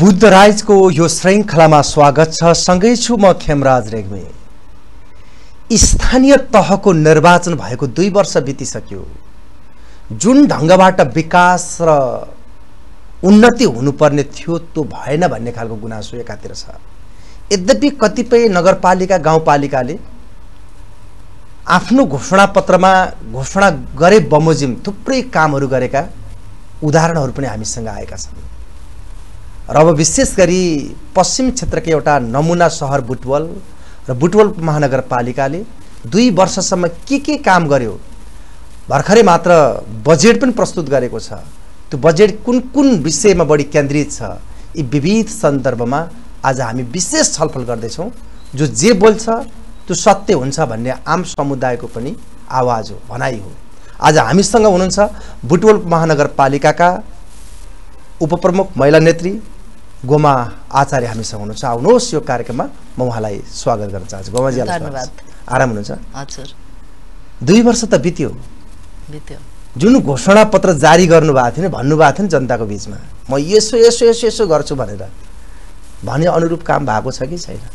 बुद्ध राइजको यो श्रृङ्खलामा स्वागत छ। सँगै छु म खेमराज रेग्मी। स्थानीय तहको निर्वाचन भएको 2 वर्ष बितिसक्यो। जुन ढङ्गबाट विकास र उन्नति हुनुपर्ने थियो त्यो भएन भन्ने खालको गुनासो एकातिर छ। यद्यपि कतिपय नगरपालिका गाउँपालिकाले आफ्नो घोषणापत्रमा घोषणा गरे बमोजिम थुप्रै कामहरू गरेका उदाहरणहरू पनि हामीसँग आएका छन्। र अब विशेष गरी पश्चिम क्षेत्रको एउटा नमुना सहर बुटवल र बुटवल महानगरपालिकाले 2 वर्षसम्म के काम गर्यो, भर्खरै मात्र बजेट पनि प्रस्तुत गरेको छ। त्यो बजेट कुन विषयमा बढी केन्द्रित छ, यी विविध सन्दर्भमा आज हामी विशेष छलफल गर्दैछौँ। जो जे बोल्छ त्यो सत्य हुन्छ भन्ने आम समुदायको पनि आवाज हो, भनाइ हो। आज हामीसँग हुनुहुन्छ बुटवल महानगरपालिकाका उपप्रमुख महिला नेत्री गोमा आचार्य हामीसँग हुनुहुन्छ। आउनुहोस्, यो कार्यक्रममा म उहाँलाई स्वागत गर्न चाहन्छु। गोमाजी धन्यवाद। आराम हुनुहुन्छ? हजुर। 2 वर्ष त बित्यो। जुन घोषणा पत्र जारी गर्नुभएको थियो नि, भन्नुभएको थियो नि जनताको बीचमा, म यसो गर्छु भनेर, भने अनुरूप काम भएको छ कि छैन?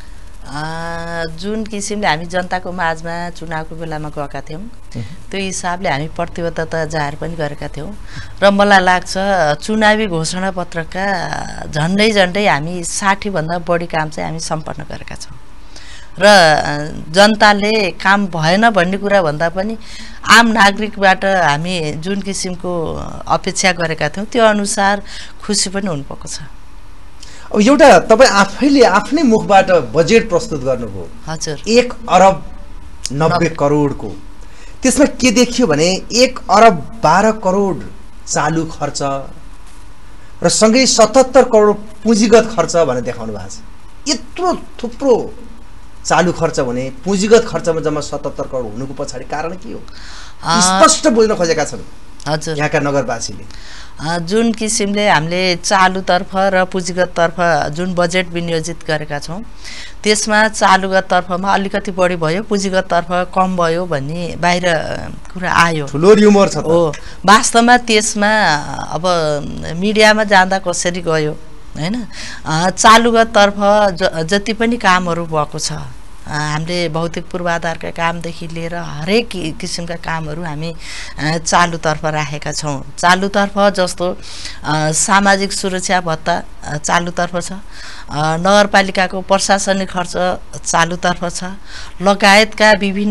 जुन किसिमले हामी जनताको माझमा चुनावको बेलामा गएका थियौँ त्यो हिसाबले हामी प्रतिबद्धता जाहेर पनि गरेका थियौँ। र मलाई लाग्छ चुनावी घोषणा पत्रका झन्डै हामी 60 भन्दा बढी काम चाहिँ हामी सम्पन्न गरेका छौँ। र जनताले काम भएन भन्ने कुरा भन्दा पनि आम नागरिकबाट हामी जुन किसिमको अपेक्षा गरेका थियौँ त्यो अनुसार खुसी पनि हुनुभएको छ। अब एउटा तपाईँ आफैले आफ्नै मुखबाट बजेट प्रस्तुत गर्नुभयो। हजुर। 1 अरब 90 करोडको। त्यसमा के देखियो भने 1 अरब 12 करोड चालु खर्च र सँगै 77 करोड पुँजीगत खर्च भनेर देखाउनु भएको छ। यत्रो थुप्रो चालु खर्च भने पुँजीगत खर्चमा जम्मा 77 करोड हुनुको पछाडि कारण के हो? स्पष्ट बुझ्न खोजेका छन् हजुर यहाँका नगरवासीले। जुन किसिमले हामीले चालुतर्फ र पुँजीगततर्फ जुन बजेट विनियोजित गरेका छौँ त्यसमा चालुगततर्फमा अलिकति बढी भयो, पुँजीगततर्फ कम भयो भन्ने बाहिर कुरा आयो। ठुलो र्युमर छ हो। वास्तवमा त्यसमा अब मिडियामा जाँदा कसरी गयो हैन, चालुगततर्फ जति पनि कामहरू भएको छ, हामीले भौतिक पूर्वाधारका कामदेखि लिएर हरेक किसिमका कामहरू हामी चालुतर्फ राखेका छौँ। चालुतर्फ जस्तो सामाजिक सुरक्षा भत्ता चालुतर्फ छ, नगरपालिकाको प्रशासनिक खर्च चालुतर्फ छ, लगायतका विभिन्न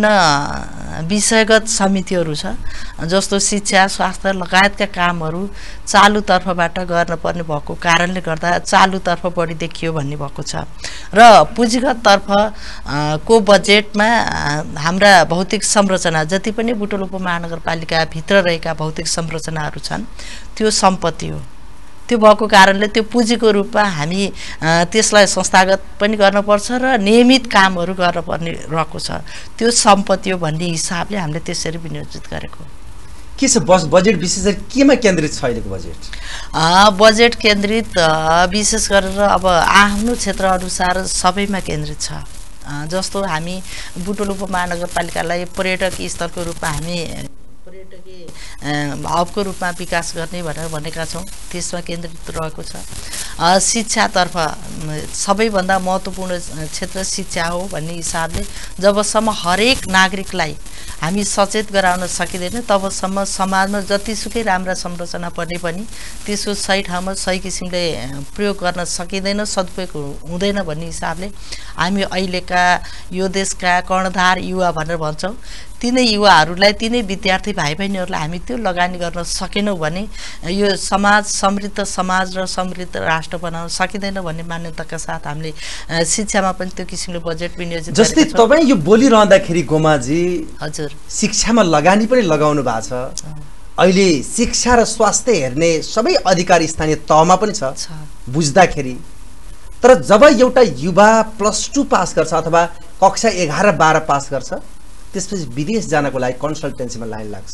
विषयगत समितिहरू छ जस्तो शिक्षा स्वास्थ्य लगायतका कामहरू चालुतर्फबाट गर्नुपर्ने भएको कारणले गर्दा चालुतर्फ बढी देखियो भन्ने भएको छ। र पुँजीगततर्फ को बजेटमा हाम्रा भौतिक संरचना जति पनि बुटवल उपमहानगरपालिकाभित्र रहेका भौतिक संरचनाहरू छन् त्यो सम्पत्ति हो। त्यो भएको कारणले त्यो पुँजीको रूपमा हामी त्यसलाई संस्थागत पनि गर्नुपर्छ र नियमित कामहरू गर्नुपर्ने रहेको छ। त्यो सम्पत्ति हो भन्ने हिसाबले हामीले त्यसरी विनियोजित गरेको। के छ बजेट विशेष गरी केमा केन्द्रित छ अहिलेको बजेट? बजेट केन्द्रित विशेष गरेर अब आफ्नो क्षेत्र अनुसार सबैमा केन्द्रित छ। जस्तो हामी बुटवल उपमहानगरपालिकालाई पर्यटक स्थलको रूपमा हामी पर्यटकीय हबको रूपमा विकास गर्ने भनेर भनेका छौँ, त्यसमा केन्द्रित रहेको छ। शिक्षातर्फ सबैभन्दा महत्त्वपूर्ण क्षेत्र शिक्षा हो भन्ने हिसाबले जबसम्म हरेक नागरिकलाई हामी सचेत गराउन सकिँदैन तबसम्म समाजमा जतिसुकै राम्रा संरचना पर्ने पनि त्यसको सही ठाउँमा सही किसिमले प्रयोग गर्न सकिँदैन, सदुपयोग हुँदैन भन्ने हिसाबले हामी अहिलेका यो देशका कर्णधार युवा भनेर भन्छौँ, तिनै युवाहरूलाई तिनै विद्यार्थी भाइ बहिनीहरूलाई हामी त्यो लगानी गर्न सकेनौँ भने यो समाज समृद्ध समाज र समृद्ध राष्ट्र बनाउन सकिँदैन भन्ने मान्यताका साथ हामीले शिक्षामा पनि त्यो किसिमले बजेट विनियोजित गरेका छौँ। जस्तै तपाईँ यो बोलिरहँदाखेरि गोमाजी, हजुर, शिक्षामा लगानी पनि लगाउनु भएको छ। अहिले शिक्षा र स्वास्थ्य हेर्ने सबै अधिकार स्थानीय तहमा पनि छ बुझ्दाखेरि। तर जब एउटा युवा +2 पास गर्छ अथवा कक्षा 11-12 पास गर्छ त्यसपछि विदेश जानको लागि कन्सल्टेन्सीमा लाइन लाग्छ।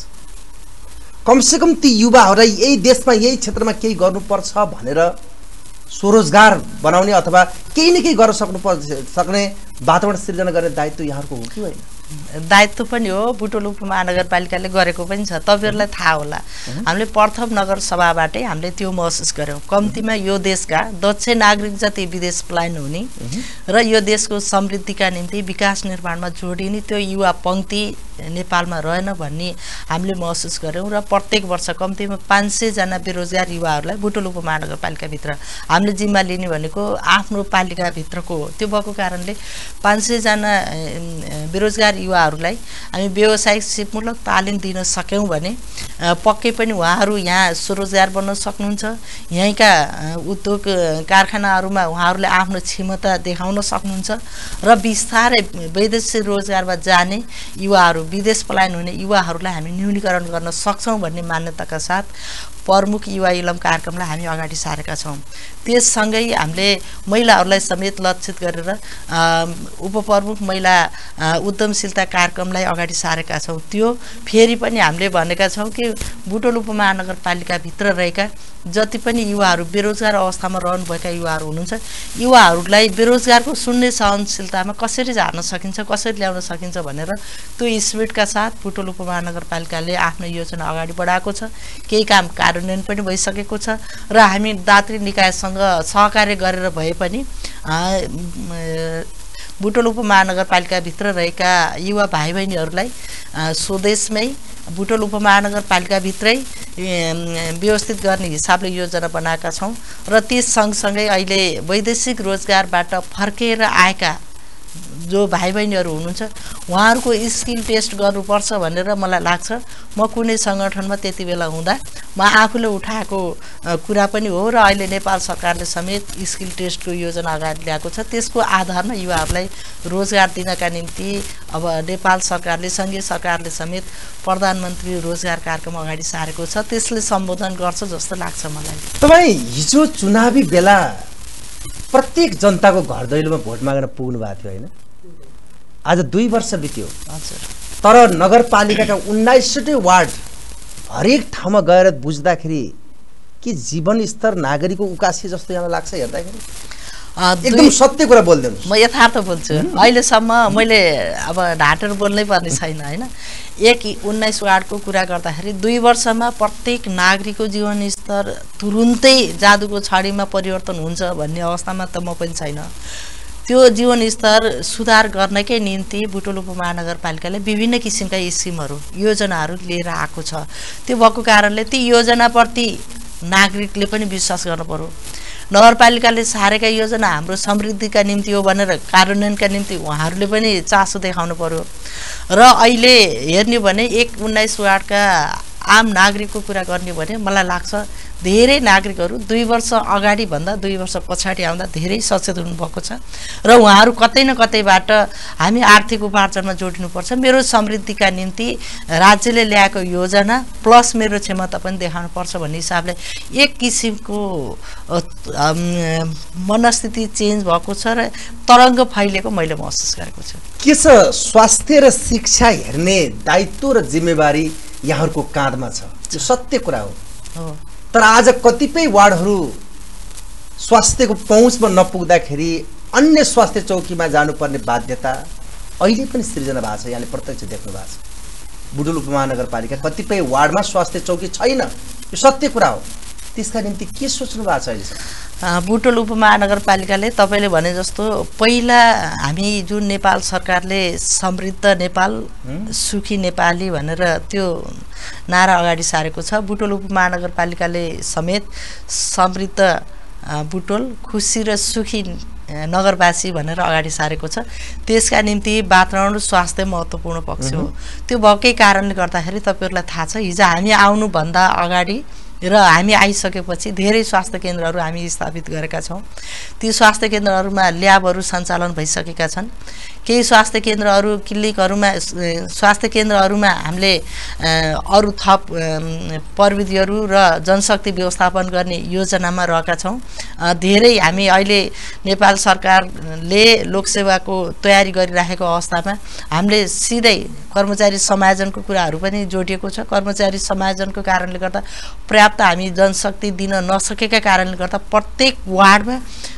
कमसेकम ती युवाहरूलाई यही देशमा यही क्षेत्रमा केही गर्नुपर्छ भनेर स्वरोजगार बनाउने अथवा केही न केही गर्न सक्ने वातावरण सिर्जना गर्ने दायित्व यहाँहरूको हो कि होइन? दायित्व पनि हो, बुटवल उपमहानगरपालिकाले गरेको पनि छ। तपाईहरुलाई थाहा होला, हामीले प्रथम नगर सभाबाटै हामीले त्यो महसुस गर्यौं। कम्तीमा यो देशका दक्ष नागरिक जति विदेश पलायन हुने र यो देशको समृद्धिका निम्ति विकास निर्माणमा जोडिने त्यो युवा पंक्ति नेपालमा रहेन भन्ने हामीले महसुस गर्यौं र प्रत्येक वर्ष कम्तीमा 500 जना बेरोजगार युवाहरूलाई बुटवल उपमहानगरपालिका भित्र हामीले जिम्मा लिने भनेको आफ्नो पालिका भित्रको हो। त्यो भएको कारणले 500 जना बेरोजगार युवाहरूलाई हामी व्यावसायिक सिपमूलक तालिम दिन सक्यौं भने पक्कै पनि उहाँहरू यहाँ स्वरोजगार बन्न सक्नुहुन्छ। यहीँका उद्योग कारखानाहरूमा उहाँहरूले आफ्नो क्षमता देखाउन सक्नुहुन्छ र बिस्तारै वैदेशिक रोजगारमा जाने युवाहरू, विदेश पलायन हुने युवाहरूलाई हामी न्यूनीकरण गर्न सक्छौं भन्ने मान्यताका साथ प्रमुख युवा इलम कार्यक्रमलाई हामी अगाडि सारेका छौं। त्यससँगै हामीले महिलाहरूलाई समेत लक्षित गरेर उपप्रमुख महिला उद्यमशीलता कार्यक्रमलाई अगाडि सारेका छौं। त्यो फेरि पनि हामीले भनेका छौं कि बुटवल उपमहानगरपालिका भित्र रहेका जति पनि युवाहरू बेरोजगार अवस्थामा रहनुभएका युवाहरू हुनुहुन्छ, युवाहरूलाई बेरोजगारको शून्य सहनशीलतामा कसरी झार्न सकिन्छ, कसरी ल्याउन सकिन्छ भनेर त्यो स्पिरिटका साथ बुटवल उपमहानगरपालिकाले आफ्नो योजना अगाडि बढाएको छ। केही काम कार्यान्वयन पनि भइसकेको छ र हामी दात्री निकायसँग सहकार्य गरेर भए पनि बुटवल उपमहानगरपालिका भित्र रहेका युवा भाइ बहिनीहरूलाई स्वदेशमै बुटवल उपमहानगरपालिका भित्रै व्यवस्थित गर्ने हिसाबले योजना बनाएका छौं र त्यस सँगसँगै अहिले वैदेशिक रोजगारबाट फर्केर आएका जो भाइ बहिनीहरू हुनुहुन्छ उहाँहरूको स्किल टेस्ट गर्नुपर्छ भनेर मलाई लाग्छ। म कुनै संगठनमा त्यति बेला हुँदा म आफूले उठाएको कुरा पनि हो र अहिले नेपाल सरकारले समेत स्किल टेस्टको योजना अगाडि ल्याएको छ। त्यसको आधारमा युवाहरूलाई रोजगार दिनका निम्ति अब नेपाल सरकारले, संघीय सरकारले समेत प्रधानमन्त्री रोजगार कार्यक्रम अगाडि सारेको छ। त्यसले सम्बोधन गर्छ जस्तो लाग्छ मलाई। तपाई हिजो चुनावी बेला प्रत्येक जनताको घर दैलोमा भोट मागेर पुग्नु भएको थियो हैन? आज 2 वर्ष बित्यो। हजुर। तर नगरपालिकाका 19वटै वार्ड हरेक ठाउँमा गएर बुझ्दाखेरि के जीवन स्तर नागरिकको उकासी जस्तो यहाँ लाग्छ हेर्दाखेरि? एकदम सत्य कुरा बोल्दिनुस्। म यथार्थ बोल्छु। अहिलेसम्म मैले अब ढाँटेर बोल्नै पर्ने छैन हैन। 19 वार्डको कुरा गर्दाखेरि 2 वर्षमा प्रत्येक नागरिकको जीवन स्तर तुरुन्तै जादुको छडीमा परिवर्तन हुन्छ भन्ने अवस्थामा त म पनि छैन। त्यो जीवन स्तर सुधार गर्नकै निम्ति बुटवल उपमहानगरपालिकाले विभिन्न किसिमका स्किमहरू, योजनाहरू लिएर आएको छ। त्यो भएको कारणले ती योजनाप्रति नागरिकले पनि विश्वास गर्नु पर्यो। नगरपालिकाले सारेका योजना हाम्रो समृद्धिका निम्ति हो भनेर कार्यान्वयनका निम्ति उहाँहरूले पनि चासो देखाउनु पर्यो। र अहिले हेर्ने भने 19 वार्डका आम नागरिकको कुरा गर्ने भने मलाई लाग्छ धेरै नागरिकहरू 2 वर्ष अगाडि भन्दा 2 वर्ष पछाडि आउँदा धेरै सचेत हुनुभएको छ र उहाँहरू कतै न कतैबाट हामी आर्थिक उपार्जनमा जोडिनुपर्छ, मेरो समृद्धिका निम्ति राज्यले ल्याएको योजना प्लस मेरो क्षमता पनि देखाउनुपर्छ भन्ने हिसाबले एक किसिमको मनस्थिति चेन्ज भएको छ र तरङ्ग फैलेको मैले महसुस गरेको छु। के छ स्वास्थ्य र शिक्षा हेर्ने दायित्व र जिम्मेवारी यहाँहरूको काँधमा छ, त्यो सत्य कुरा हो। तर आज कतिपय वार्डहरू स्वास्थ्यको पहुँचमा नपुग्दाखेरि अन्य स्वास्थ्य चौकीमा जानुपर्ने बाध्यता अहिले पनि सृजना भएको छ। यहाँले प्रत्यक्ष देख्नु भएको छ। बुटवल उपमहानगरपालिका कतिपय वार्डमा स्वास्थ्य चौकी छैन, यो सत्य कुरा हो। त्यसका निम्ति के सोच्नु भएको छ अहिलेसम्म? बुटवल उपमहानगरपालिकाले तपाईले भने जस्तो पहिला हामी जुन नेपाल सरकारले समृद्ध नेपाल सुखी नेपाली भनेर त्यो नारा अगाडि सारेको छ, बुटवल उपमहानगरपालिकाले समेत समृद्ध बुटवल खुसी र सुखी नगरवासी भनेर अगाडि सारेको छ। त्यसका निम्ति वातावरण र स्वास्थ्य महत्त्वपूर्ण पक्ष हो। त्यो भएकै कारणले गर्दाखेरि तपाईहरुलाई थाहा छ हिजो हामी आउनु भन्दा अगाडि र हामी आइसकेपछि धेरै स्वास्थ्य केन्द्रहरू हामी स्थापित गरेका छौं। ती स्वास्थ्य केन्द्रहरूमा ल्याबहरू सञ्चालन भइसकेका छन्। केही स्वास्थ्य केन्द्रहरू क्लिनिकहरूमा स्वास्थ्य केन्द्रहरूमा हामीले अरु थप प्रविधिहरू र जनशक्ति व्यवस्थापन गर्ने योजनामा रहेका छौं। धेरै हामी अहिले नेपाल सरकारले लोकसेवाको तयारी गरिरहेको अवस्थामा हामीले सिधै कर्मचारी समायोजनको कुराहरू पनि जोडिएको छ। कर्मचारी समायोजनको कारणले गर्दा पर्याप्त हामी जनशक्ति दिन नसकेका कारणले गर्दा प्रत्येक वार्डमा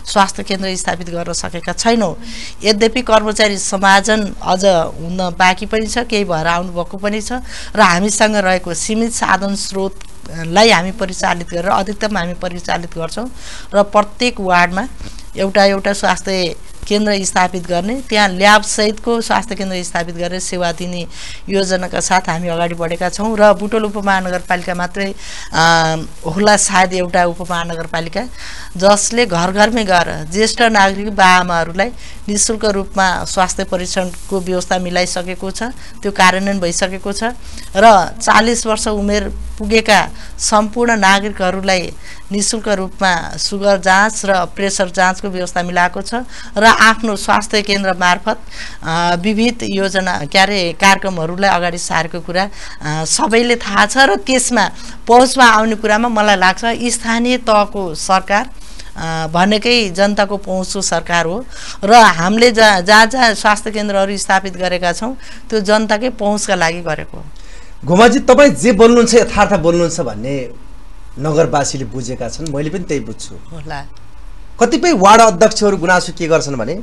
स्वास्थ्य केन्द्र स्थापित गर्न सकेका छैनौँ। यद्यपि कर्मचारी समायोजन अझ हुन बाँकी पनि छ, केही भएर आउनुभएको पनि छ र हामीसँग रहेको सीमित साधन स्रोतलाई हामी परिचालित गरेर अधिकतम हामी परिचालित गर्छौँ र प्रत्येक वार्डमा एउटा स्वास्थ्य केन्द्र स्थापित गर्ने, त्यहाँ ल्याबसहितको स्वास्थ्य केन्द्र स्थापित गरेर सेवा दिने योजनाका साथ हामी अगाडि बढेका छौँ र बुटवल उपमहानगरपालिका मात्रै होला सायद एउटा उपमहानगरपालिका जसले घर घरमै गएर ज्येष्ठ नागरिक बाआमाहरूलाई निःशुल्क रूपमा स्वास्थ्य परीक्षणको व्यवस्था मिलाइसकेको छ, त्यो कार्यान्वयन भइसकेको छ र 40 वर्ष उमेर पुगेका सम्पूर्ण नागरिकहरूलाई निःशुल्क रूपमा सुगर जाँच र प्रेसर जाँचको व्यवस्था मिलाएको छ र आफ्नो स्वास्थ्य केन्द्र मार्फत विविध योजना कार्यक्रमहरूलाई अगाडि सारेको कुरा सबैले थाहा छ र त्यसमा पहुँचमा आउने कुरामा मलाई लाग्छ स्थानीय तहको सरकार भनेकै जनताको पहुँचको सरकार हो र हामीले जहाँ स्वास्थ्य केन्द्रहरू स्थापित गरेका छौँ त्यो जनताकै पहुँचका लागि गरेको हो। घुमाजी, तपाईँ जे बोल्नुहुन्छ यथार्थ बोल्नुहुन्छ भन्ने नगरवासीले बुझेका छन्, मैले पनि त्यही बुझ्छु होला। कतिपय वार्ड अध्यक्षहरू गुनासो के गर्छन् भने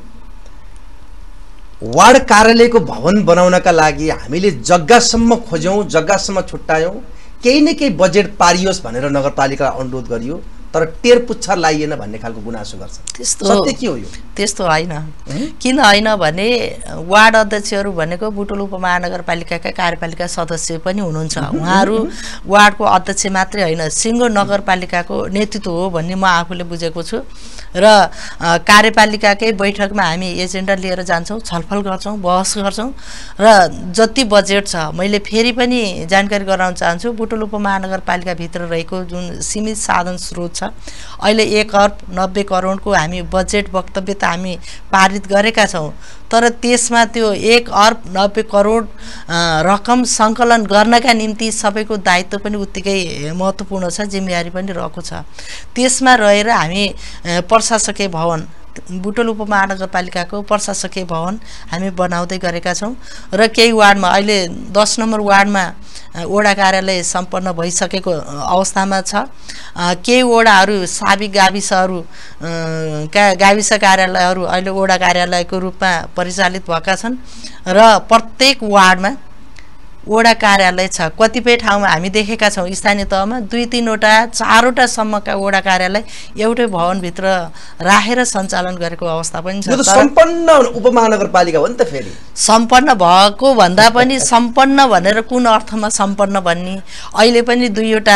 वार्ड कार्यालयको भवन बनाउनका लागि हामीले जग्गासम्म खोज्यौँ, जग्गासम्म छुट्यायौँ, केही न केही बजेट पारियोस् भनेर नगरपालिकालाई अनुरोध गरियो तर टेर पुच्छर लाइएन भन्ने खालको गुनासो गर्छ। सत्य के हो यो? त्यस्तो होइन। किन होइन भने वार्ड अध्यक्षहरू भनेको बुटवल उपमहानगरपालिकाका कार्यपालिका सदस्य पनि हुनुहुन्छ। उहाँहरू वार्डको अध्यक्ष मात्रै होइन, सिङ्गो नगरपालिकाको नेतृत्व हो भन्ने म आफूले बुझेको छु र कार्यपालिकाकै बैठकमा हामी एजेन्डा लिएर जान्छौँ, छलफल गर्छौँ, बहस गर्छौँ र जति बजेट छ, मैले फेरि पनि जानकारी गराउन चाहन्छु, बुटवल उपमहानगरपालिकाभित्र रहेको जुन सीमित साधन स्रोत छ, अहिले 1 अर्ब 90 करोडको हामी बजेट वक्तव्य त हामी पारित गरेका छौँ, तर त्यसमा त्यो 1 अर्ब 90 करोड रकम सङ्कलन गर्नका निम्ति सबैको दायित्व पनि उत्तिकै महत्त्वपूर्ण छ, जिम्मेवारी पनि रहेको छ। त्यसमा रहेर हामी प्रशासकीय भवन, बुटवल उपमहानगरपालिकाको प्रशासकीय भवन हामी बनाउँदै गरेका छौँ र केही वार्डमा अहिले 10 नम्बर वार्डमा वडा कार्यालय सम्पन्न भइसकेको अवस्थामा छ। केही वडाहरू साबिक गाविसहरू गाविस कार्यालयहरू अहिले वडा कार्यालयको रूपमा परिचालित भएका छन् र प्रत्येक वार्डमा वडा कार्यालय छ। कतिपय ठाउँमा हामी देखेका छौँ स्थानीय तहमा 2-3 वटा 4 वटा सम्मका वडा कार्यालय एउटै भवनभित्र राखेर सञ्चालन गरेको अवस्था पनि छ। सम्पन्न उपमहानगरपालिका हो नि त। फेरि सम्पन्न भएको भन्दा पनि सम्पन्न भनेर कुन अर्थमा सम्पन्न भन्ने, अहिले पनि 2 वटा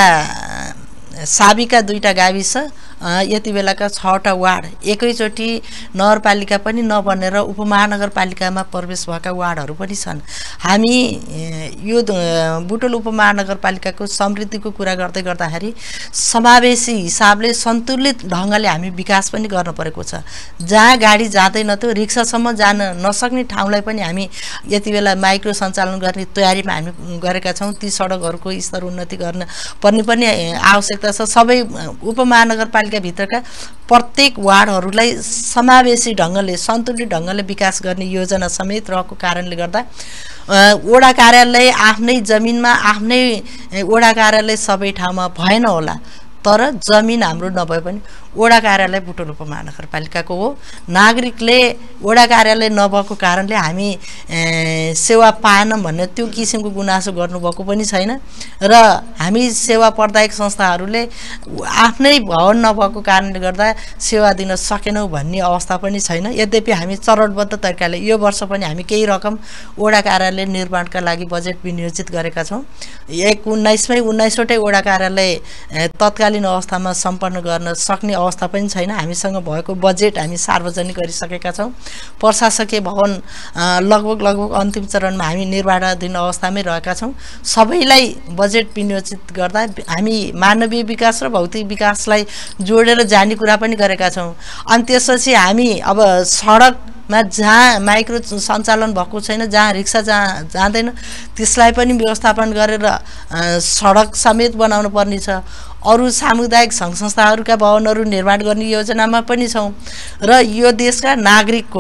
साबिका 2टा गाविस यति बेलाका 6वटा वार्ड एकैचोटि नगरपालिका पनि नबनेर उपमहानगरपालिकामा प्रवेश भएका वार्डहरू पनि छन्। हामी यो बुटवल उपमहानगरपालिकाको समृद्धिको कुरा गर्दै गर्दाखेरि समावेशी हिसाबले सन्तुलित ढङ्गले हामी विकास पनि गर्न परेको छ। जहाँ गाडी जाँदैन त्यो रिक्सासम्म जान नसक्ने ठाउँलाई पनि हामी यति बेला माइक्रो सञ्चालन गर्ने तयारीमा हामी गरेका छौँ। ती सडकहरूको स्तर उन्नति गर्न पर्ने पनि आवश्यकता छ। सबै उपमहानगरपालिका भित्रका प्रत्येक वार्डहरूलाई समावेशी ढङ्गले सन्तुलित ढङ्गले विकास गर्ने योजना समेत रहेको कारणले गर्दा वडा कार्यालय आफ्नै जमिनमा आफ्नै वडा कार्यालय सबै ठाउँमा भएन होला, तर जमिन हाम्रो नभए पनि वडा कार्यालय बुटवल उपमहानगरपालिकाको हो। नागरिकले वडा कार्यालय नभएको कारणले हामी सेवा पाएनौँ भन्ने त्यो किसिमको गुनासो गर्नुभएको पनि छैन र हामी सेवा प्रदायक संस्थाहरूले आफ्नै भवन नभएको कारणले गर्दा सेवा दिन सकेनौँ भन्ने अवस्था पनि छैन। यद्यपि हामी चरणबद्ध तरिकाले यो वर्ष पनि हामी केही रकम वडा कार्यालय निर्माणका लागि बजेट विनियोजित गरेका छौँ। 19मै 19वटै वडा कार्यालय तत्कालीन अवस्थामा सम्पन्न गर्न सक्ने अवस्था पनि छैन। हामीसँग भएको बजेट हामी सार्वजनिक गरिसकेका छौँ। प्रशासकीय भवन लगभग अन्तिम चरणमा हामी निर्माणाधीन अवस्थामै रहेका छौँ। सबैलाई बजेट विनियोजित गर्दा हामी मानवीय विकास र भौतिक विकासलाई जोडेर जाने कुरा पनि गरेका छौँ। अनि त्यसपछि हामी अब सडकमा जहाँ माइक्रो सञ्चालन भएको छैन, जहाँ रिक्सा जाँदैन, त्यसलाई पनि व्यवस्थापन गरेर सडक समेत बनाउनु पर्ने छ। अरू सामुदायिक सङ्घ संस्थाहरूका भवनहरू निर्माण गर्ने योजनामा पनि छौँ र यो देशका नागरिकको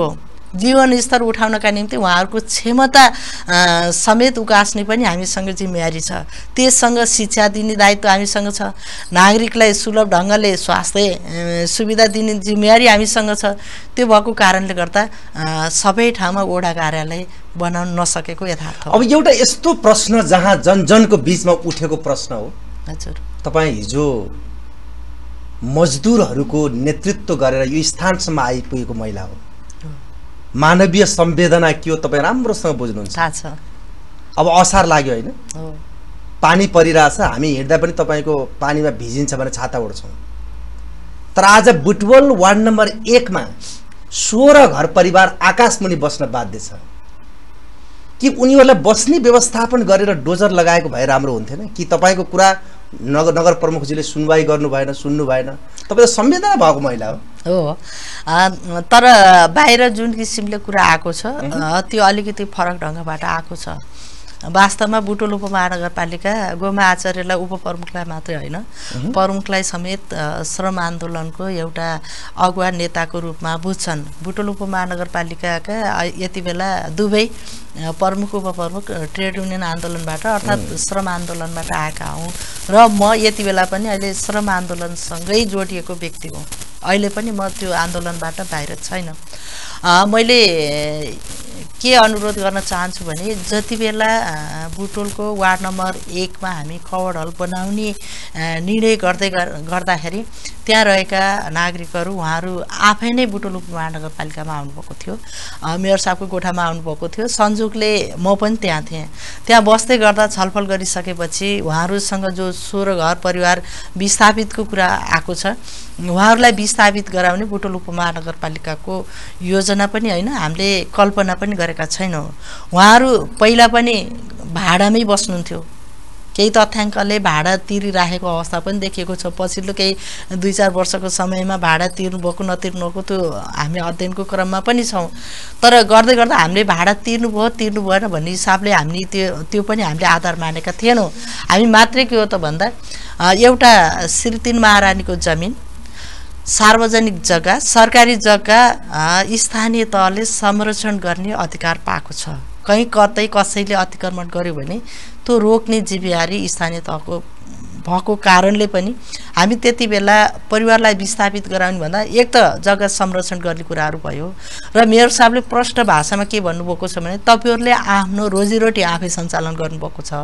जीवन स्तर उठाउनका निम्ति उहाँहरूको क्षमता समेत उकास्ने पनि हामीसँग जिम्मेवारी छ। त्यससँग शिक्षा दिने दायित्व हामीसँग छ। नागरिकलाई सुलभ ढङ्गले स्वास्थ्य सुविधा दिने जिम्मेवारी हामीसँग छ। त्यो भएको कारणले गर्दा सबै ठाउँमा वडा कार्यालय बनाउन नसकेको यथार्थ हो। अब एउटा यस्तो प्रश्न जहाँ जनजनको बीचमा उठेको प्रश्न हो। हजुर, तपाईँ हिजो मजदुरहरूको नेतृत्व गरेर यो स्थानसम्म आइपुगेको महिला हो। मानवीय संवेदना के हो तपाईँ राम्रोसँग बुझ्नुहुन्छ। थाहा छ। अब असार लाग्यो होइन, पानी परिरहेछ, हामी हिँड्दा पनि तपाईँको पानीमा भिजिन्छ भने छाता ओढ्छौँ। तर आज बुटवल वार्ड नम्बर 1 मा 16 घर परिवार आकाशमुनि बस्न बाध्य छ। कि उनीहरूलाई बस्ने व्यवस्थापन गरेर डोजर लगाएको भए राम्रो हुन्थेन? कि तपाईँको कुरा नगर प्रमुखजीले सुनवाई गर्नु भएन, सुन्नु भएन? तपाईँ त संवेदना भएको महिला हो। तर बाहिर जुन किसिमले कुरा आएको छ त्यो अलिकति फरक ढङ्गबाट आएको छ। वास्तवमा बुटवल उपमहानगरपालिका गोमा आचार्यलाई उपप्रमुखलाई मात्रै होइन, प्रमुखलाई समेत श्रम आन्दोलनको एउटा अगुवा नेताको रूपमा बुझ्छन्। बुटवल उपमहानगरपालिकाका यति बेला दुवै प्रमुख उपप्रमुख ट्रेड युनियन आन्दोलनबाट अर्थात् श्रम आन्दोलनबाट आएका हौँ र म यति बेला पनि अहिले श्रम आन्दोलनसँगै जोडिएको व्यक्ति हुँ। अहिले पनि म त्यो आन्दोलनबाट बाहिर छैन। मैले के अनुरोध गर्न चाहन्छु भने जति बेला बुटवलको वार्ड नम्बर 1 मा हामी कवर्ड हल बनाउने निर्णय गर्दाखेरि त्यहाँ रहेका नागरिकहरू उहाँहरू आफै नै बुटवल उपमहानगरपालिकामा आउनुभएको थियो। मेयर साहबको कोठामा आउनुभएको थियो। संजोगले म पनि त्यहाँ थिएँ। त्यहाँ बस्दै गर्दा छलफल गरिसकेपछि उहाँहरूसँग जो 16 घर परिवार विस्थापितको कुरा आएको छ, उहाँहरूलाई विस्थापित गराउने बुटवल उपमहानगरपालिकाको योजना पनि होइन, हामीले कल्पना पनि गरेका छैनौँ। उहाँहरू पहिला पनि भाडामै बस्नुहुन्थ्यो। केही तथ्याङ्कले भाडा तिरिराखेको अवस्था पनि देखिएको छ। पछिल्लो केही 2-4 वर्षको समयमा भाडा तिर्नुभएको नतिर्नुभएको त्यो हामी अध्ययनको क्रममा पनि छौँ। तर गर्दै गर्दा हामीले भाडा तिर्नुभयो तिर्नु भएन भन्ने हिसाबले हामी त्यो पनि हामीले आधार मानेका थिएनौँ। हामी मात्रै के हो त भन्दा एउटा श्री 3 महारानीको जमिन, सार्वजनिक जग्गा, सरकारी जग्गा स्थानीय तहले संरक्षण गर्ने अधिकार पाएको छ। कहीँ कतै कसैले अतिक्रमण गर्यो भने त्यो रोक्ने जिम्मेवारी स्थानीय तहको भएको कारणले पनि हामी त्यति बेला परिवारलाई विस्थापित गराउने भन्दा एक त जग्गा संरक्षण गर्ने कुराहरू भयो र मेयर साहबले प्रष्ट भाषामा के भन्नुभएको छ भने तपाईहरुले आफ्नो रोजीरोटी आफै सञ्चालन गर्नुभएको छ।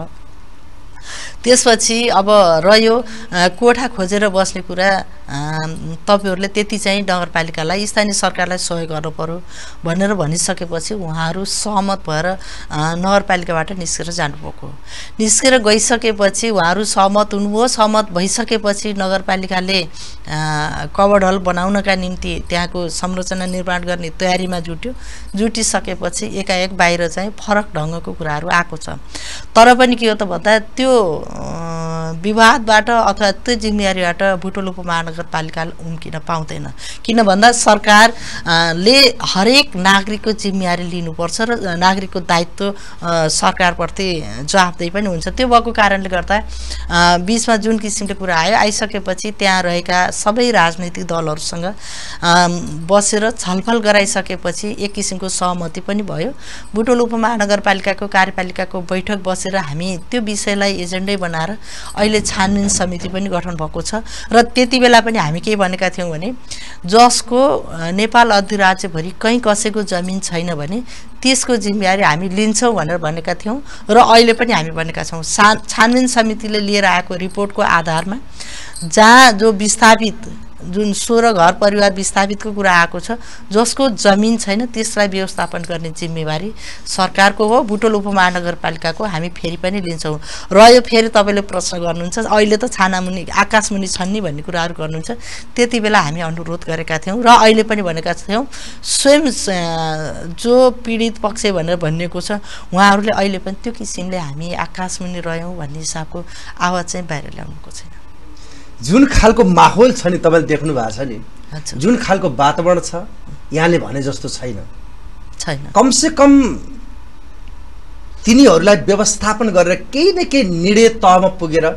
त्यसपछि अब रह्यो कोठा खोजेर बस्ने कुरा, तपाईहरुले त्यति चाहिँ नगरपालिकालाई स्थानीय सरकारलाई सहयोग गर्नु पर्यो भनेर भनिसकेपछि उहाँहरू सहमत भएर नगरपालिकाबाट निस्केर जानुभएको। निस्केर गइसकेपछि उहाँहरू सहमत हुनुभयो। सहमत भइसकेपछि नगरपालिकाले कवर्ड हल बनाउनका निम्ति त्यहाँको संरचना निर्माण गर्ने तयारीमा जुट्यो। जुटिसकेपछि एकाएक बाहिर चाहिँ फरक ढङ्गको कुराहरू आएको छ। तर पनि के हो त भन्दा त्यो विवादबाट अथवा त्यो जिम्मेवारीबाट बुटवल उपमहानगरपालिका उम्किन पाउँदैन। किन भन्दा सरकारले हरेक नागरिकको जिम्मेवारी लिनुपर्छ र नागरिकको दायित्व सरकारप्रति जवाफदेही पनि हुन्छ। त्यो भएको कारणले गर्दा बीचमा जुन किसिमले कुरा आइसकेपछि त्यहाँ रहेका सबै राजनैतिक दलहरूसँग बसेर छलफल गराइसकेपछि एक किसिमको सहमति पनि भयो। बुटवल उपमहानगरपालिकाको कार्यपालिकाको बैठक बसेर हामी त्यो विषयलाई एजेन्डै बनाएर अहिले छानबिन समिति पनि गठन भएको छ र त्यति बेला पनि हामी के भनेका थियौं भने जसको नेपाल अधिराज्यभरि कहीँ कसैको जमिन छैन भने त्यसको जिम्मेवारी हामी लिन्छौं भनेर भनेका थियौं र अहिले पनि हामी भनेका छौं। छानबिन समितिले लिएर आएको रिपोर्टको आधारमा जहाँ जो विस्थापित जुन 16 घर परिवार विस्थापितको कुरा आएको छ, जसको जमिन छैन त्यसलाई व्यवस्थापन गर्ने जिम्मेवारी सरकारको हो, बुटवल उपमहानगरपालिकाको हामी फेरि पनि लिन्छौं। र यो फेरि तपाईले प्रश्न गर्नुहुन्छ अहिले त छानामुनि आकाशमुनि छन् नि भन्ने कुराहरू गर्नुहुन्छ। त्यति बेला हामी अनुरोध गरेका थियौं र अहिले पनि भनेका थियौं। स्वयं जो पीडित पक्ष भनेर भनिएको छ उहाँहरूले अहिले पनि त्यो किसिमले हामी आकाशमुनि रह्यौं भन्ने हिसाबको आवाज चाहिँ बाहिर ल्याउनुको छैन। जुन खालको माहौल छ नि तपाईले देख्नु भएको छ नि, जुन खालको वातावरण छ यहाँले भने जस्तो छैन। कम से कम तिनीहरूलाई व्यवस्थापन गरेर केही न केही निर्णय तहमा पुगेर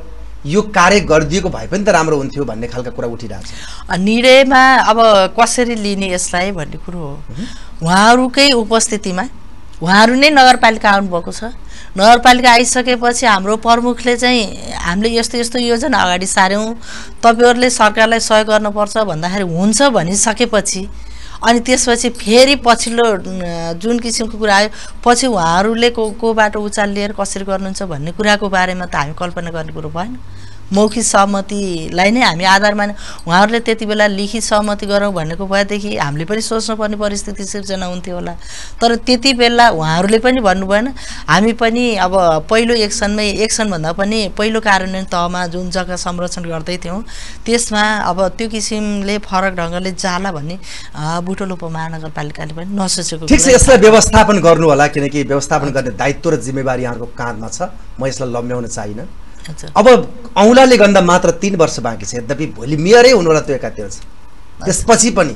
यो कार्य गरिदिएको भए पनि त राम्रो हुन्थ्यो भन्ने खालका कुरा उठिरहेछ। निर्णयमा अब कसरी लिने यसलाई भन्ने कुरो हो। उहाँहरूकै उपस्थितिमा उहाँहरू नै नगरपालिका आउनुभएको छ। नगरपालिका आइसकेपछि हाम्रो प्रमुखले चाहिँ हामीले यस्तो यस्तो योजना अगाडि सार्यौँ, तपाईँहरूले सरकारलाई सहयोग गर्नुपर्छ भन्दाखेरि हुन्छ भनिसकेपछि अनि त्यसपछि फेरि पछिल्लो जुन किसिमको कुरा आयो पछि उहाँहरूले को बाटो उचाल लिएर कसरी गर्नुहुन्छ भन्ने कुराको बारेमा त हामी कल्पना गर्ने कुरो भएन। मौखिक सहमतिलाई नै हामी आधार माने उहाँहरूले त्यति बेला लिखित सहमति गरौँ भनेको भएदेखि हामीले पनि सोच्नुपर्ने परिस्थिति सिर्जना हुन्थ्यो होला। तर त्यति बेला उहाँहरूले पनि भन्नु भएन। हामी पनि अब पहिलो एक्सनभन्दा पनि पहिलो कार्यान्वयन तहमा जुन जग्गा संरक्षण गर्दै थियौँ त्यसमा अब त्यो किसिमले फरक ढङ्गले जाला भन्ने बुटवल उपमहानगरपालिकाले पनि नसोचेको। ठिक छ, यसलाई व्यवस्थापन गर्नु होला किनकि व्यवस्थापन गर्ने दायित्व र जिम्मेवारी यहाँको काँधमा छ। म यसलाई लम्ब्याउन चाहिनँ। अब औँलाले गन्दा मात्र 3 वर्ष बाँकी छ। यद्यपि भोलि मेयरै हुनुलाई त्यो एकातिर छ। त्यसपछि पनि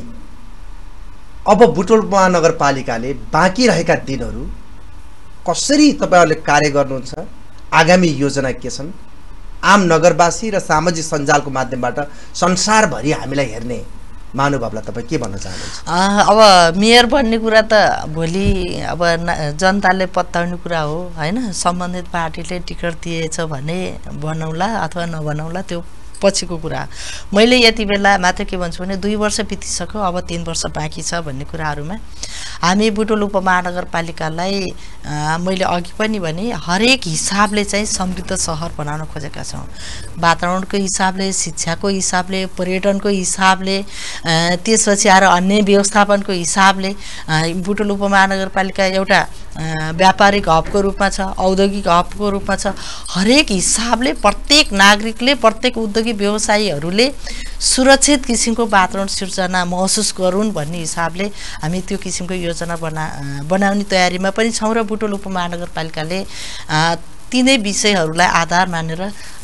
अब बुटवल महानगरपालिकाले बाँकी रहेका दिनहरू कसरी तपाईहरुले कार्य गर्नुहुन्छ, आगामी योजना के छन्, आम नगरवासी र सामाजिक सञ्जालको माध्यमबाट संसारभरि हामीलाई हेर्ने महानुभावलाई तपाईँ के भन्न चाहनुहुन्छ? अब मेयर भन्ने कुरा त भोलि अब जनताले पत्याउने कुरा हो हैन। सम्बन्धित पार्टीले टिकट दिएछ भने बनाउला अथवा नबनाउला त्यो पछिको कुरा। मैले यति बेला मात्र के भन्छु भने 2 वर्ष बितिसक्यो, अब 3 वर्ष बाँकी छ भन्ने कुराहरुमा हामी बुटवल उपमहानगरपालिकालाई मैले अघि पनि भने हरेक हिसाबले चाहिँ समृद्ध शहर बनाउन खोजेका छौं। वातावरणको हिसाबले, शिक्षाको हिसाबले, पर्यटनको हिसाबले, त्यसपछि आएर अन्य व्यवस्थापनको हिसाबले बुटवल उपमहानगरपालिका एउटा व्यापारिक हबको रूपमा छ, औद्योगिक हबको रूपमा छ। हरेक हिसाबले प्रत्येक नागरिकले, प्रत्येक उद्योगिक व्यवसायीहरूले सुरक्षित किसिमको वातावरण सिर्जना महसुस गरून् भन्ने हिसाबले हामी त्यो किसिमको योजना बनाउने तयारीमा पनि छौं र बुटवल उपमहानगरपालिकाले तीनै विषयहरूलाई आधार मानेर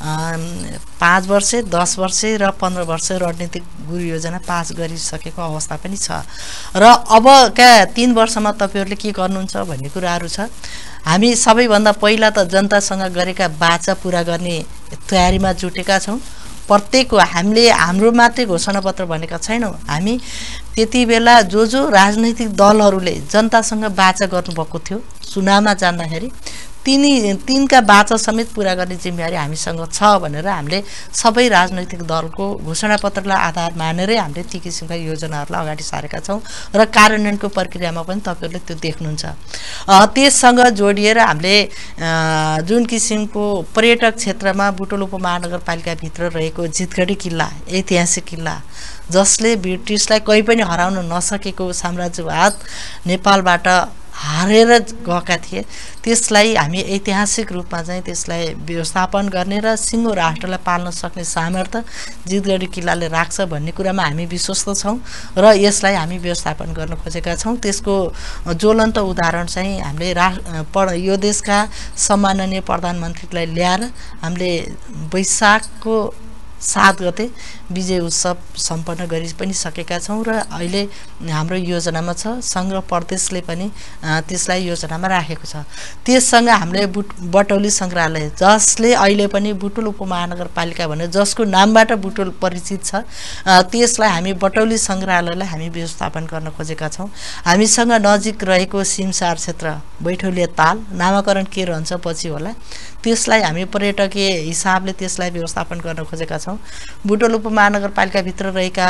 5 वर्ष, 10 वर्ष र 15 वर्ष रणनीतिक गुरु योजना पास गरिसकेको अवस्था पनि छ। र अबका 3 वर्षमा तपाईहरुले के गर्नुहुन्छ भन्ने कुराहरु छ। हामी सबैभन्दा पहिला त जनतासँग गरेका वाचा पूरा गर्ने तयारीमा जुटेका छौं। प्रत्येकको हामीले हाम्रो मात्रै घोषणापत्र भनेका छैनौं। हामी त्यति बेला जो राजनैतिक दलहरूले जनतासँग वाचा गर्नुभएको थियो चुनावमा जाँदाखेरि तिनका वाचा समेत पूरा गर्ने जिम्मेवारी हामीसँग छ भनेर हामीले सबै राजनैतिक दलको घोषणापत्रलाई आधार मानेरै हामीले ती किसिमका योजनाहरूलाई अगाडि सारेका छौं र कार्यान्वयनको प्रक्रियामा पनि तपाईहरुले त्यो देख्नुहुन्छ। त्यससँग जोडिएर हामीले जुन किसिमको पर्यटक क्षेत्रमा बुटवल उपमहानगरपालिका भित्र रहेको जितगढी किल्ला, ऐतिहासिक किल्ला जसले ब्रिटिसलाई कहीँ पनि हराउन नसकेको साम्राज्यवाद नेपालबाट हारेर गएका थिए, त्यसलाई हामी ऐतिहासिक रूपमा चाहिँ त्यसलाई व्यवस्थापन गर्ने र सिङ्गो राष्ट्रलाई पाल्न सक्ने सामर्थ्य जितगढी किल्लाले राख्छ भन्ने कुरामा हामी विश्वस्त छौं र यसलाई हामी व्यवस्थापन गर्न खोजेका छौं। त्यसको ज्वलन्त उदाहरण चाहिँ हामीले यो देशका सम्माननीय प्रधानमन्त्रीलाई ल्याएर हामीले वैशाखको 7 गते विजय उत्सव सम्पन्न गरि पनि सकेका छौं र अहिले हाम्रो योजनामा छ। संघ र प्रदेशले पनि त्यसलाई योजनामा राखेको छ। त्यससँग हामीले बटौली संग्रहालय जसले अहिले पनि बुटवल उपमहानगरपालिका भनेर जसको नामबाट बुटवल परिचित छ, त्यसलाई हामी बटौली संग्रहालयलाई हामी व्यवस्थापन गर्न खोजेका छौं। हामीसँग नजिक रहेको सिमसार क्षेत्र बैठौलिया ताल नामाकरण के रहन्छ पछि होला, त्यसलाई हामी पर्यटकीय हिसाबले त्यसलाई व्यवस्थापन गर्न खोजेका छौं। बुटवल उपमहानगरपालिका भित्र रहेका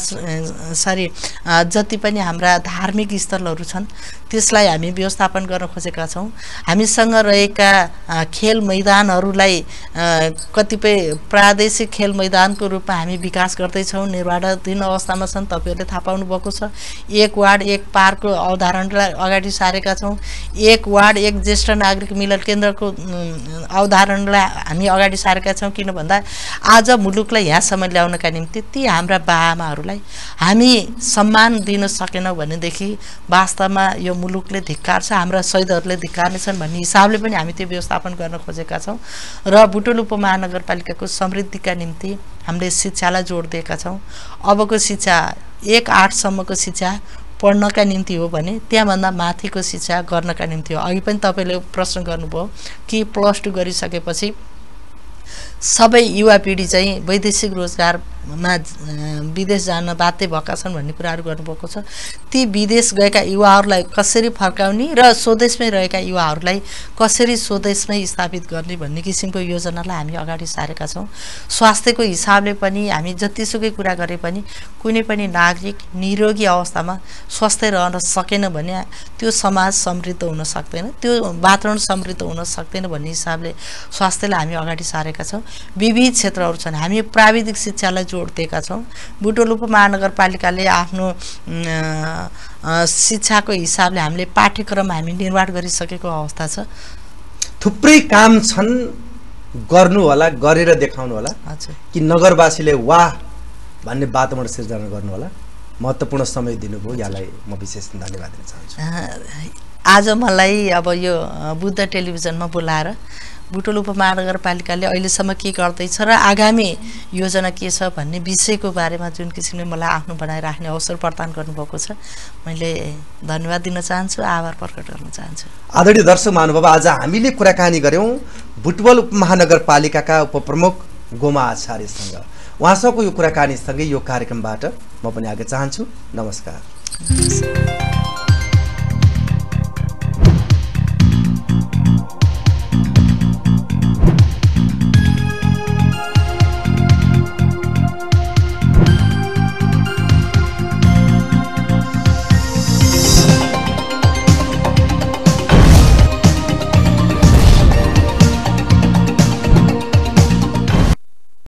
जति पनि हाम्रा धार्मिक स्थलहरू छन् त्यसलाई हामी व्यवस्थापन गर्न खोजेका छौं। हामीसँग रहेका खेल मैदानहरूलाई कतिपय प्रादेशिक खेल मैदानको रूपमा हामी विकास गर्दै छौं। निर्माणाधीन अवस्थामा छन्, तपाईहरुले थाहा पाउनु भएको छ। 1 वार्ड 1 पार्कको अवधारणालाई अगाडि सारेका छौं। 1 वार्ड 1 ज्येष्ठ नागरिक मिलन केन्द्रको अवधारणालाई हामी अगाडि सारेका छौं। किन भन्दा आज मुलुकलाई यहाँसम्म ल्याउनका निम्ति ती हाम्रा बाआमाहरूलाई हामी सम्मान दिन सकेनौं भनेदेखि वास्तवमा यो मुलुकले धिक्कार छ, हाम्रा शहीदहरूले धिक्कारने छन् भन्ने हिसाबले पनि हामी त्यो व्यवस्थापन गर्न खोजेका छौं र बुटवल उपमहानगरपालिकाको समृद्धिका निम्ति हामीले शिक्षालाई जोड दिएका छौं। अबको शिक्षा 1-8 सम्मको शिक्षा पढ्नका निम्ति हो भने त्यहाँभन्दा माथिको शिक्षा गर्नका निम्ति हो। अघि पनि तपाईले प्रश्न गर्नुभयो कि +2 गरिसकेपछि सबै युवा पिँढी चाहिँ वैदेशिक रोजगारमा विदेश जान बाध्य भएका छन् भन्ने कुराहरू गर्नुभएको छ। ती विदेश गएका युवाहरूलाई कसरी फर्काउने र स्वदेशमै रहेका युवाहरूलाई कसरी स्वदेशमै स्थापित गर्ने भन्ने किसिमको योजनालाई हामी अगाडि सारेका छौँ। स्वास्थ्यको हिसाबले पनि हामी जतिसुकै कुरा गरे पनि कुनै पनि नागरिक निरोगी अवस्थामा स्वस्थ रहन सकेन भने त्यो समाज समृद्ध हुन सक्दैन, त्यो वातावरण समृद्ध हुन सक्दैन भन्ने हिसाबले स्वास्थ्यलाई हामी अगाडि सारेका छौँ। विविध क्षेत्रहरू छन्, हामी प्राविधिक शिक्षालाई जोड दिएका छौँ। बुटवल उपमहानगरपालिकाले आफ्नो शिक्षाको हिसाबले हामीले पाठ्यक्रम हामी निर्माण गरिसकेको अवस्था छ। थुप्रै काम छन्, गर्नु होला, गरेर देखाउनु होला कि नगरवासीले वाह भन्ने वातावरण सिर्जना गर्नु होला। महत्त्वपूर्ण समय दिनुभयो, यहाँलाई म विशेष धन्यवाद दिन चाहन्छु। आज मलाई अब यो बुद्ध टेलिभिजनमा बोलाएर बुटवल उपमहानगरपालिकाले अहिलेसम्म के गर्दैछ र आगामी योजना के छ भन्ने विषयको बारेमा जुन किसिमले मलाई आफ्नो बनाइराख्ने अवसर प्रदान गर्नुभएको छ, मैले धन्यवाद दिन चाहन्छु, आभार प्रकट गर्न चाहन्छु। आदरणीय दर्शक महानुभाव, आज हामीले कुराकानी गऱ्यौँ बुटवल उपमहानगरपालिकाका उपप्रमुख गोमा आचार्यसँग। उहाँसँगको यो कुराकानीसँगै यो कार्यक्रमबाट म पनि आगे चाहन्छु। नमस्कार।